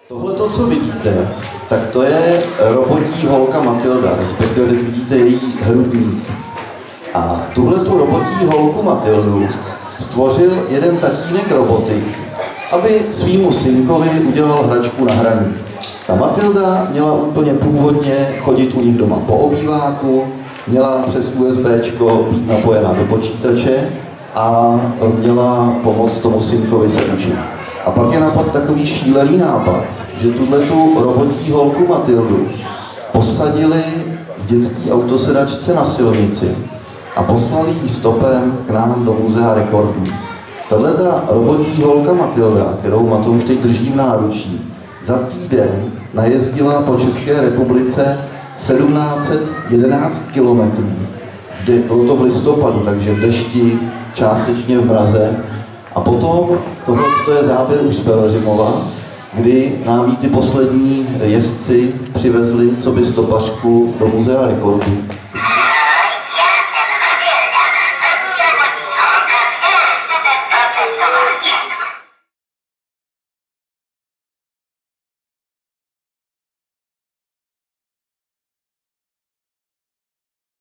Tohleto, co vidíte, tak to je robotí holka Matilda, respektive teď vidíte její hrudník. A tuhletu robotí holku Matildu stvořil jeden tatínek robotik, aby svýmu synkovi udělal hračku na hraní. Ta Matilda měla úplně původně chodit u nich doma po obýváku, měla přes USBčko být napojená do počítače a měla pomoct tomu synkovi se učit. A pak je napadl takový šílený nápad, že tuhletu robotí holku Matildu posadili v dětské autosedačce na silnici a poslali ji stopem k nám do muzea rekordů. Tahleta robotí holka Matilda, kterou Matouš teď drží v náručí, za týden najezdila po České republice 1711 kilometrů. Bylo to v listopadu, takže v dešti, částečně v mraze. A potom, tohle je záběr už z Pelhřimova, kdy nám jí ty poslední jezdci přivezli coby stopařku do muzea rekordů.